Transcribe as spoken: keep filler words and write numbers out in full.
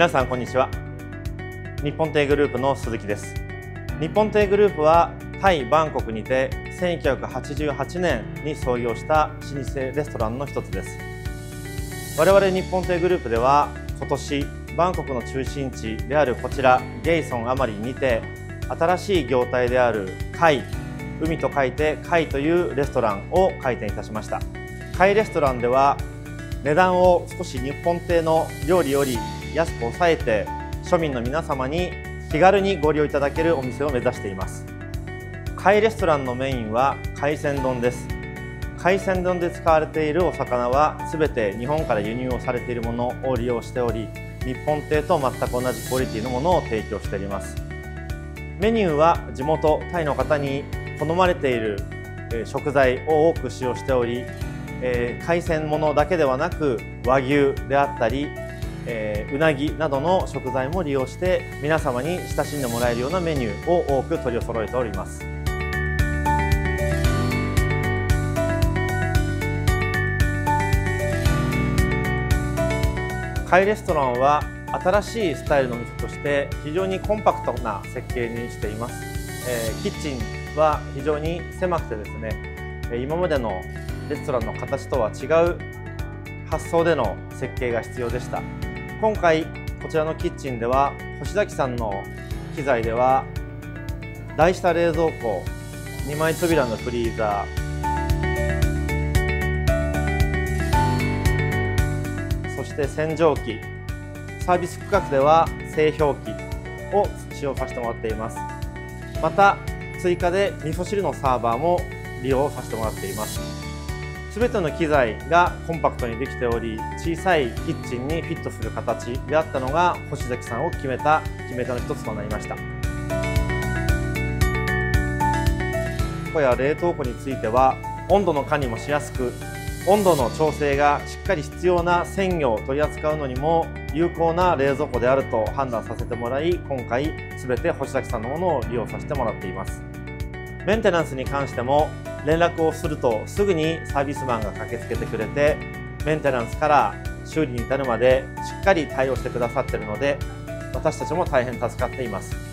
皆さんこんにちは。日本亭グループの鈴木です。日本亭グループはタイ・バンコクにてせんきゅうひゃくはちじゅうはちねんに創業した老舗レストランの一つです。我々日本亭グループでは今年バンコクの中心地であるこちらゲイソンアマリンにて新しい業態であるカイ、海と書いてカイというレストランを開店いたしました。カイレストランでは値段を少し日本亭の料理より安く抑えて庶民の皆様に気軽にご利用いただけるお店を目指しています。カイレストランのメインは海鮮丼です。海鮮丼で使われているお魚は全て日本から輸入をされているものを利用しており、日本亭と全く同じクオリティのものを提供しております。メニューは地元タイの方に好まれている食材を多く使用しており、海鮮ものだけではなく和牛であったりえー、うなぎなどの食材も利用して皆様に親しんでもらえるようなメニューを多く取り揃えております。カイレストランは新しいスタイルの店として非常にコンパクトな設計にしています。えー、キッチンは非常に狭くてですね、今までのレストランの形とは違う発想での設計が必要でした。今回こちらのキッチンでは星崎さんの機材では台下冷蔵庫、にまい扉のフリーザー、そして洗浄機、サービス区画では製氷機を使用させてもらっています。また追加で味噌汁のサーバーも利用させてもらっています。すべての機材がコンパクトにできており、小さいキッチンにフィットする形であったのが星崎さんを決めた決め手の一つとなりました。庫や冷凍庫については温度の管理もしやすく、温度の調整がしっかり必要な鮮魚を取り扱うのにも有効な冷蔵庫であると判断させてもらい、今回すべて星崎さんのものを利用させてもらっています。メンテナンスに関しても連絡をするとすぐにサービスマンが駆けつけてくれて、メンテナンスから修理に至るまでしっかり対応してくださっているので、私たちも大変助かっています。